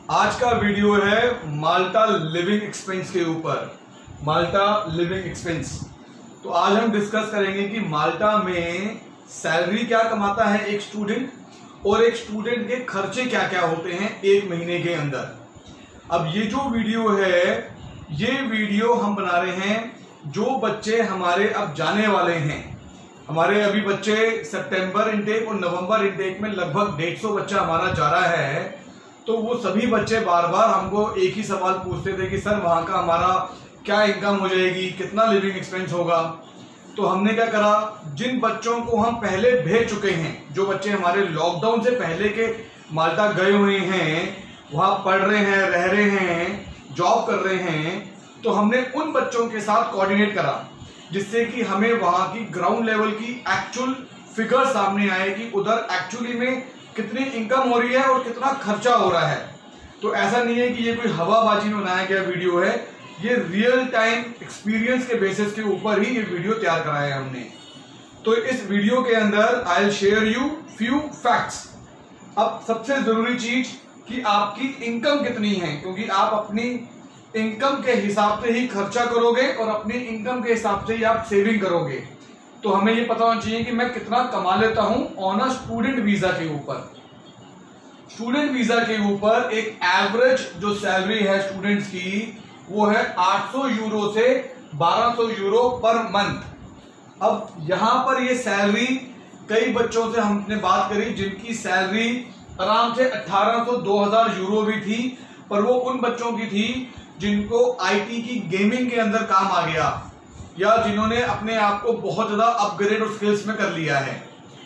आज का वीडियो है माल्टा लिविंग एक्सपेंस के ऊपर। Malta living expense. तो आज हम डिस्कस करेंगे कि माल्टा में सैलरी क्या कमाता है एक स्टूडेंट, और एक स्टूडेंट के खर्चे क्या क्या होते हैं एक महीने के अंदर। अब ये जो वीडियो है, ये वीडियो हम बना रहे हैं जो बच्चे हमारे अब जाने वाले हैं। हमारे अभी बच्चे सितंबर इनटेक और नवंबर इनटेक में लगभग 150 बच्चा हमारा जा रहा है। तो वो सभी बच्चे बार बार हमको एक ही सवाल पूछते थे कि सर वहाँ का हमारा क्या इनकम हो जाएगी, कितना लिविंग एक्सपेंस होगा। तो हमने क्या करा, जिन बच्चों को हम पहले भेज चुके हैं, जो बच्चे हमारे लॉकडाउन से पहले के माल्टा गए हुए हैं, वहाँ पढ़ रहे हैं, रह रहे हैं, जॉब कर रहे हैं, तो हमने उन बच्चों के साथ कोऑर्डिनेट करा जिससे कि हमें वहाँ की ग्राउंड लेवल की एक्चुअल फिगर सामने आए कि उधर एक्चुअली में कितनी इनकम हो रही है और कितना खर्चा हो रहा है। तो ऐसा नहीं है कि ये कोई हवाबाजी में बनाया गया वीडियो है, ये रियल टाइम एक्सपीरियंस के बेसिस के ऊपर ही ये वीडियो तैयार कराया है हमने। तो इस वीडियो के अंदर I will share you few facts. अब सबसे जरूरी चीज कि आपकी इनकम कितनी है, क्योंकि आप अपनी इनकम के हिसाब से ही खर्चा करोगे और अपनी इनकम के हिसाब से ही आप सेविंग करोगे। तो हमें ये पता होना चाहिए कि मैं कितना कमा लेता हूं ऑन अ स्टूडेंट वीजा के ऊपर। स्टूडेंट वीजा के ऊपर एक एवरेज जो सैलरी है स्टूडेंट्स की, वो है 800 यूरो से 1200 यूरो पर मंथ। अब यहां पर ये सैलरी, कई बच्चों से हमने बात करी जिनकी सैलरी आराम से 1800 2000 यूरो भी थी, पर वो उन बच्चों की थी जिनको आईटी की गेमिंग के अंदर काम आ गया, या जिन्होंने अपने आप को बहुत ज्यादा अपग्रेड और स्किल्स में कर लिया है।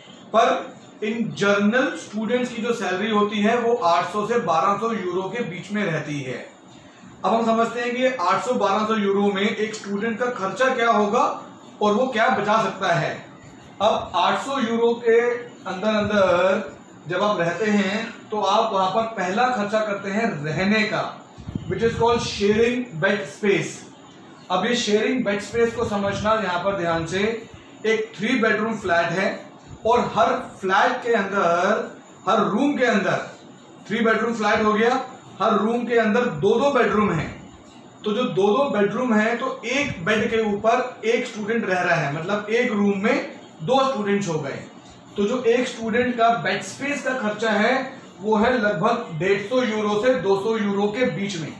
पर इन जर्नल स्टूडेंट्स की जो सैलरी होती है वो 800 से 1200 यूरो के बीच में रहती है। अब हम समझते हैं कि 800-1200 यूरो में एक स्टूडेंट का खर्चा क्या होगा और वो क्या बचा सकता है। अब 800 यूरो के अंदर जब आप रहते हैं तो आप वहां पर पहला खर्चा करते हैं रहने का, which is called sharing bed space. अब ये शेयरिंग बेड स्पेस को समझना यहाँ पर ध्यान से, एक 3 बेडरूम फ्लैट है और हर फ्लैट के अंदर, हर रूम के अंदर 3 बेडरूम फ्लैट हो गया, हर रूम के अंदर 2-2 बेडरूम है। तो जो 2-2 बेडरूम है तो एक बेड के ऊपर एक स्टूडेंट रह रहा है, मतलब एक रूम में 2 स्टूडेंट्स हो गए। तो जो एक स्टूडेंट का बेड स्पेस का खर्चा है वो है लगभग 150 यूरो से 200 यूरो के बीच में।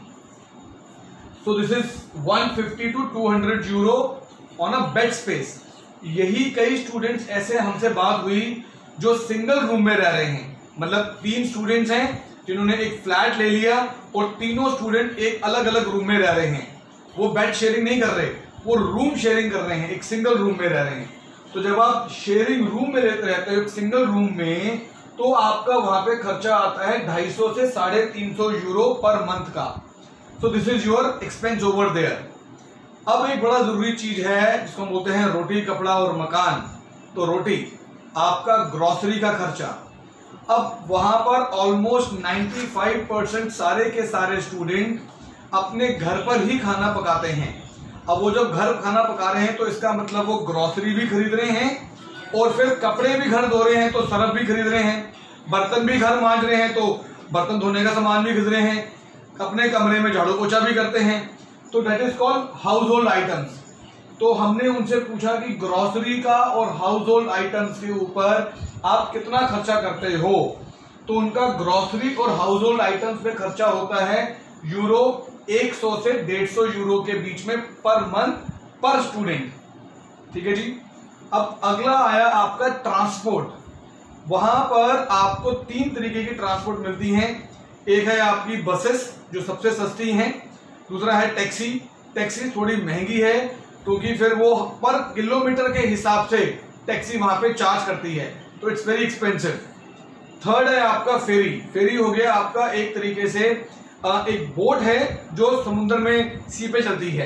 So this is 150 to 200 euro on a bed space. यही कई स्टूडेंट्स ऐसे हमसे बात हुई जो सिंगल रूम में रह रहे हैं, मतलब 3 स्टूडेंट्स हैं जिन्होंने एक फ्लैट ले लिया और तीनों स्टूडेंट एक अलग अलग रूम में रह रहे हैं। वो बेड शेयरिंग नहीं कर रहे, वो रूम शेयरिंग कर रहे हैं, एक सिंगल रूम में रह रहे हैं। तो जब आप शेयरिंग रूम में रहते हो एक सिंगल रूम में, तो आपका वहां पे खर्चा आता है 250 से 350 यूरो पर मंथ का। So this is your expense over there। अब एक बड़ा जरूरी चीज है जिसको हम बोलते हैं रोटी कपड़ा और मकान। तो रोटी, आपका ग्रोसरी का खर्चा। अब वहां पर ऑलमोस्ट 95% सारे के सारे स्टूडेंट अपने घर पर ही खाना पकाते हैं। अब वो जब घर खाना पका रहे हैं तो इसका मतलब वो ग्रोसरी भी खरीद रहे हैं और फिर कपड़े भी घर धो रहे हैं तो सर्फ भी खरीद रहे हैं, बर्तन भी घर मांज रहे हैं तो बर्तन धोने का सामान भी खरीद रहे हैं, अपने कमरे में झाड़ू पोछा भी करते हैं। तो that is called house hold items. तो हमने उनसे पूछा कि ग्रोसरी का और हाउस होल्ड आइटम्स के ऊपर आप कितना खर्चा करते हो। तो उनका ग्रोसरी और हाउस होल्ड आइटम्स पे खर्चा होता है यूरो 100 से 150 यूरो के बीच में पर मंथ पर स्टूडेंट। ठीक है जी। अब अगला आया आपका ट्रांसपोर्ट। वहां पर आपको 3 तरीके की ट्रांसपोर्ट मिलती हैं। एक है आपकी बसेस जो सबसे सस्ती हैं, दूसरा है टैक्सी। टैक्सी थोड़ी महंगी है क्योंकि फिर वो पर किलोमीटर के हिसाब से टैक्सी वहां पे चार्ज करती है, तो इट्स वेरी एक्सपेंसिव। थर्ड है आपका फेरी। फेरी हो गया आपका एक तरीके से एक बोट है जो समुद्र में सी पे चलती है।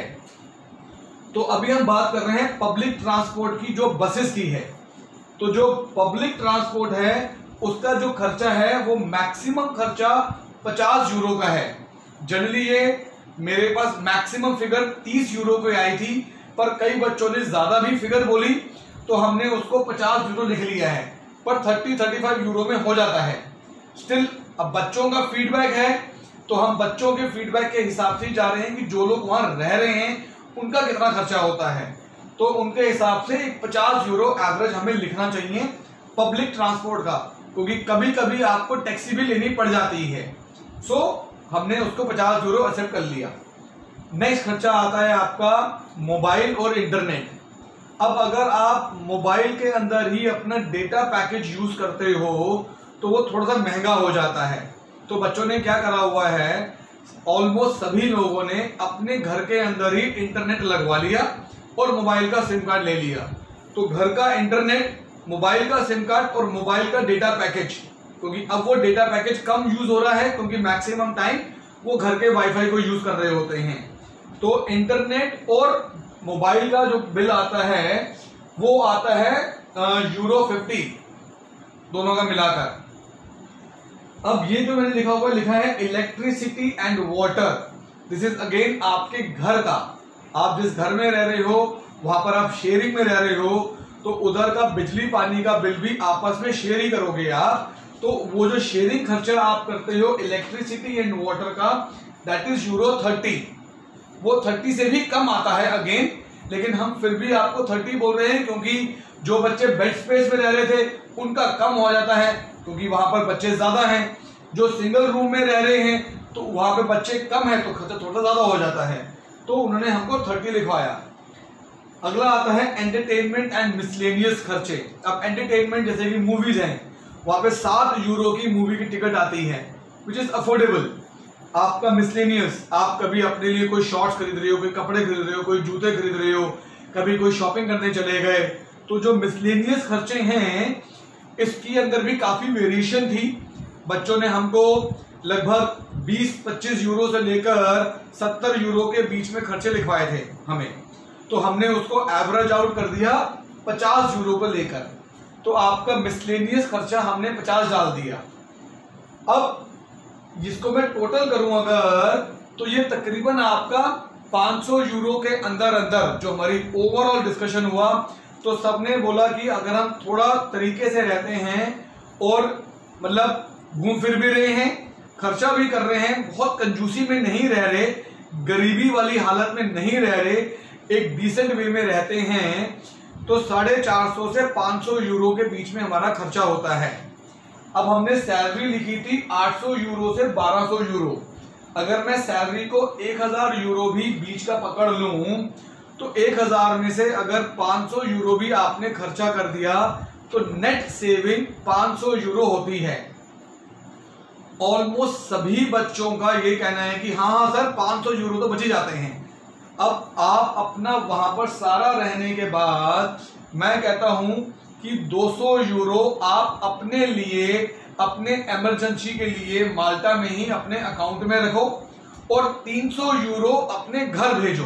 तो अभी हम बात कर रहे हैं पब्लिक ट्रांसपोर्ट की जो बसेस की है। तो जो पब्लिक ट्रांसपोर्ट है उसका जो खर्चा है वो मैक्सिमम खर्चा 50 यूरो का है। जनरली ये मेरे पास मैक्सिमम फिगर 30 यूरो पे आई थी, पर कई बच्चों ने ज्यादा भी फिगर बोली तो हमने उसको 50 यूरो लिख लिया है, पर 30-35 यूरो में हो जाता है। स्टिल अब बच्चों का फीडबैक है तो हम बच्चों के फीडबैक के हिसाब से जा रहे हैं कि जो लोग वहां रह रहे हैं उनका कितना खर्चा होता है। तो उनके हिसाब से 50 यूरो एवरेज हमें लिखना चाहिए पब्लिक ट्रांसपोर्ट का, क्योंकि कभी कभी आपको टैक्सी भी लेनी पड़ जाती है। सो हमने उसको 50 यूरो एक्सेप्ट कर लिया। नेक्स्ट खर्चा आता है आपका मोबाइल और इंटरनेट। अब अगर आप मोबाइल के अंदर ही अपना डेटा पैकेज यूज करते हो तो वो थोड़ा सा महंगा हो जाता है। तो बच्चों ने क्या करा हुआ है, ऑलमोस्ट सभी लोगों ने अपने घर के अंदर ही इंटरनेट लगवा लिया और मोबाइल का सिम कार्ड ले लिया। तो घर का इंटरनेट, मोबाइल का सिम कार्ड और मोबाइल का डेटा पैकेज, क्योंकि अब वो डेटा पैकेज कम यूज हो रहा है क्योंकि मैक्सिमम टाइम वो घर के वाईफाई को यूज कर रहे होते हैं। तो इंटरनेट और मोबाइल का जो बिल आता है वो आता है €50 दोनों का मिलाकर। अब ये जो मैंने लिखा हुआ लिखा है electricity and water, this is again आपके घर का। आप जिस घर में रह रहे हो वहां पर आप शेयरिंग में रह रहे हो, तो उधर का बिजली पानी का बिल भी आपस में शेयर ही करोगे आप। तो वो जो शेयरिंग खर्चा आप करते हो इलेक्ट्रिसिटी एंड वाटर का, दैट इज €30। वो 30 से भी कम आता है अगेन, लेकिन हम फिर भी आपको 30 बोल रहे हैं क्योंकि जो बच्चे बेड स्पेस में रह रहे थे उनका कम हो जाता है क्योंकि वहां पर बच्चे ज्यादा हैं। जो सिंगल रूम में रह रहे हैं तो वहां पे बच्चे कम है तो खर्चा थोड़ा ज्यादा हो जाता है, तो उन्होंने हमको 30 लिखवाया। अगला आता है एंटरटेनमेंट एंड मिसलेनियस खर्चे। अब एंटरटेनमेंट जैसे कि मूवीज हैं, वहां पे 7 यूरो की मूवी की टिकट आती है विच इज अफोर्डेबल। आपका मिसलेनियस, आप कभी अपने लिए कोई शॉर्ट्स खरीद रहे हो, कोई कपड़े खरीद रहे हो, कोई जूते खरीद रहे हो, कभी कोई शॉपिंग करने चले गए, तो जो मिसलेनियस खर्चे हैं इसके अंदर भी काफी वेरिएशन थी। बच्चों ने हमको लगभग 20-25 यूरो से लेकर 70 यूरो के बीच में खर्चे लिखवाए थे हमें, तो हमने उसको एवरेज आउट कर दिया 50 यूरो को लेकर। तो आपका मिसलेनियस खर्चा हमने 50 डाल दिया। अब जिसको मैं टोटल करूं अगर, तो ये तकरीबन आपका 500 यूरो के अंदर अंदर जो हमारी ओवरऑल डिस्कशन हुआ, तो सबने बोला कि अगर हम थोड़ा तरीके से रहते हैं और मतलब घूम फिर भी रहे हैं, खर्चा भी कर रहे हैं, बहुत कंजूसी में नहीं रह रहे, गरीबी वाली हालत में नहीं रह रहे, एक डिसेंट वे में रहते हैं, तो 450 से 500 यूरो के बीच में हमारा खर्चा होता है। अब हमने सैलरी लिखी थी 800 यूरो से 1200 यूरो। अगर मैं सैलरी को 1000 यूरो भी बीच का पकड़ लूं तो 1000 में से अगर 500 यूरो भी आपने खर्चा कर दिया तो नेट सेविंग 500 यूरो होती है। ऑलमोस्ट सभी बच्चों का ये कहना है कि हाँ सर 500 यूरो तो बच ही जाते हैं। अब आप अपना वहां पर सारा रहने के बाद मैं कहता हूं कि 200 यूरो आप अपने लिए, अपने इमरजेंसी के लिए माल्टा में ही अपने अकाउंट में रखो और 300 यूरो अपने घर भेजो।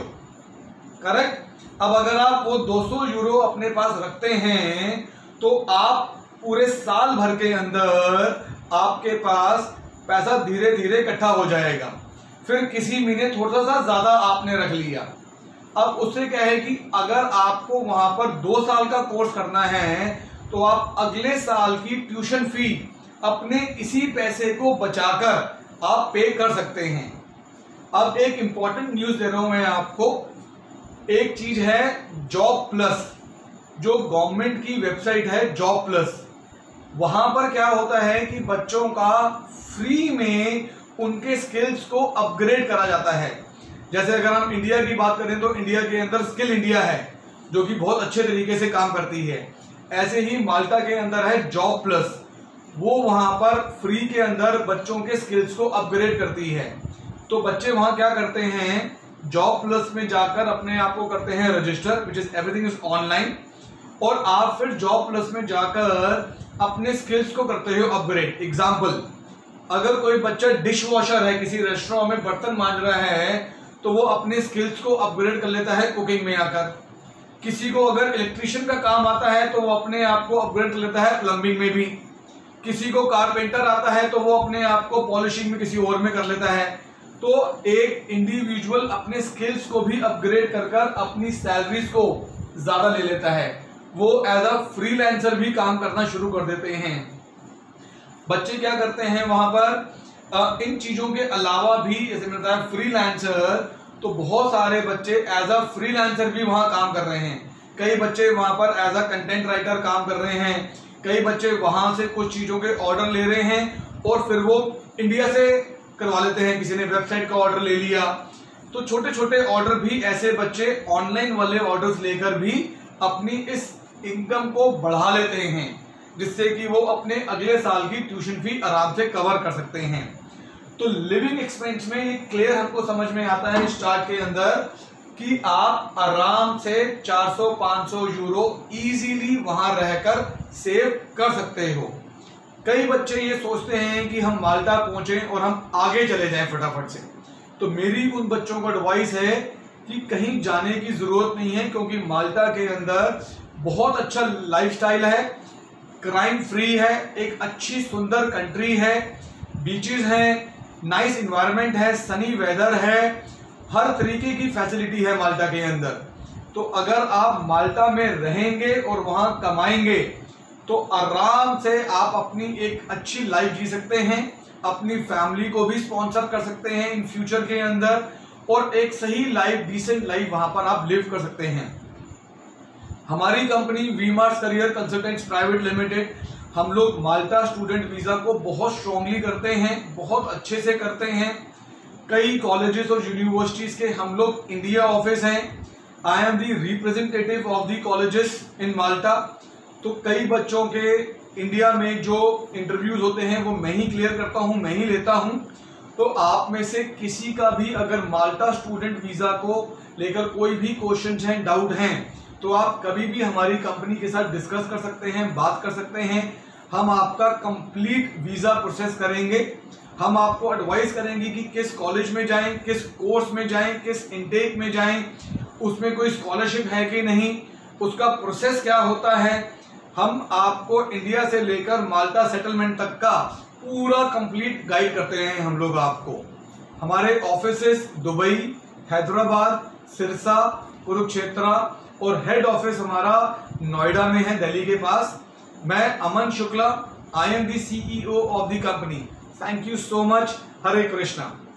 करेक्ट। अब अगर आप वो 200 यूरो अपने पास रखते हैं तो आप पूरे साल भर के अंदर आपके पास पैसा धीरे धीरे इकट्ठा हो जाएगा। फिर किसी महीने थोड़ा सा ज्यादा आपने रख लिया। अब उससे क्या है कि अगर आपको वहां पर 2 साल का कोर्स करना है तो आप अगले साल की ट्यूशन फी अपने इसी पैसे को बचाकर आप पे कर सकते हैं। अब एक इंपॉर्टेंट न्यूज दे रहा हूं मैं आपको। एक चीज है जॉब प्लस, जो गवर्नमेंट की वेबसाइट है जॉब प्लस। वहां पर क्या होता है कि बच्चों का फ्री में उनके स्किल्स को अपग्रेड करा जाता है। जैसे अगर हम इंडिया की बात करें तो इंडिया के अंदर स्किल इंडिया है जो कि बहुत अच्छे तरीके से काम करती है। ऐसे ही माल्टा के अंदर है जॉब प्लस, वो वहां पर फ्री के अंदर बच्चों के स्किल्स को अपग्रेड करती है। तो बच्चे वहां क्या करते हैं, जॉब प्लस में जाकर अपने आप को करते हैं register, which is everything is online, और आप फिर जॉब प्लस में जाकर अपने स्किल्स को करते हो अपग्रेड। एग्जाम्पल, अगर कोई बच्चा डिश वॉशर है, किसी रेस्टोरेंट में बर्तन मांज रहा है, तो वो अपने स्किल्स को अपग्रेड कर लेता है कुकिंग में आकर। किसी को अगर इलेक्ट्रिशियन का काम आता है तो वो अपने आप को अपग्रेड कर लेता है प्लम्बिंग में भी। किसी को कारपेंटर आता है तो वो अपने आप को पॉलिशिंग में किसी और में कर लेता है। तो एक इंडिविजुअल अपने स्किल्स को भी अपग्रेड कर कर अपनी सैलरीज को ज्यादा ले लेता है। वो एज अ फ्रीलांसर भी काम करना शुरू कर देते हैं। बच्चे क्या करते हैं वहां पर, इन चीजों के अलावा भी जैसे मैंने बताया फ्रीलांसर, तो बहुत सारे बच्चे एज अ फ्रीलांसर भी वहां काम कर रहे हैं। कई बच्चे वहां पर एज अ कंटेंट राइटर काम कर रहे हैं, कई बच्चे वहां से कुछ चीजों के ऑर्डर ले रहे हैं और फिर वो इंडिया से करवा लेते हैं। किसी ने वेबसाइट का ऑर्डर ले लिया, तो छोटे छोटे ऑर्डर भी ऐसे बच्चे ऑनलाइन वाले ऑर्डर्स लेकर भी अपनी इस इनकम को बढ़ा लेते हैं, जिससे कि वो अपने अगले साल की ट्यूशन फी आराम से कवर कर सकते हैं। तो लिविंग एक्सपेंस में ये क्लियर हमको समझ में आता है स्टार्ट के अंदर कि आप आराम से 400-500 यूरो इजीली वहां रहकर सेव कर सकते हो। कई बच्चे ये सोचते हैं कि हम माल्टा पहुंचे और हम आगे चले जाएं फटाफट से, तो मेरी उन बच्चों को एडवाइस है कि कहीं जाने की जरूरत नहीं है, क्योंकि माल्टा के अंदर बहुत अच्छा लाइफस्टाइल है, क्राइम फ्री है, एक अच्छी सुंदर कंट्री है, बीचेस हैं, नाइस इन्वायरमेंट है, सनी वेदर है, हर तरीके की फैसिलिटी है माल्टा के अंदर। तो अगर आप माल्टा में रहेंगे और वहां कमाएंगे तो आराम से आप अपनी एक अच्छी लाइफ जी सकते हैं, अपनी फैमिली को भी स्पॉन्सर कर सकते हैं इन फ्यूचर के अंदर, और एक सही लाइफ, डिसेंट लाइफ वहां पर आप लिव कर सकते हैं। हमारी company V Mars career consultants private limited, हम लोग माल्टा स्टूडेंट वीजा को बहुत स्ट्रांगली करते हैं, बहुत अच्छे से करते हैं। कई कॉलेजेस और यूनिवर्सिटीज के हम लोग इंडिया ऑफिस हैं। I am the representative of the colleges in Malta. तो कई बच्चों के इंडिया में जो इंटरव्यूज होते हैं वो मैं ही क्लियर करता हूं, मैं ही लेता हूं। तो आप में से किसी का भी अगर माल्टा स्टूडेंट वीजा को लेकर कोई भी क्वेश्चन हैं, डाउट हैं, तो आप कभी भी हमारी कंपनी के साथ डिस्कस कर सकते हैं, बात कर सकते हैं। हम आपका कंप्लीट वीजा प्रोसेस करेंगे। हम आपको एडवाइस करेंगे कि किस कॉलेज में जाएं, किस कोर्स में जाएं, किस इनटेक में जाएं, उसमें कोई स्कॉलरशिप है कि नहीं, उसका प्रोसेस क्या होता है। हम आपको इंडिया से लेकर माल्टा सेटलमेंट तक का पूरा कंप्लीट गाइड करते हैं हम लोग आपको। हमारे ऑफिसेस दुबई, हैदराबाद, सिरसा, कुरुक्षेत्र और हेड ऑफिस हमारा नोएडा में है, दिल्ली के पास। मैं Aman Shukla, I am the CEO of the company. Thank you so much. Hare Krishna.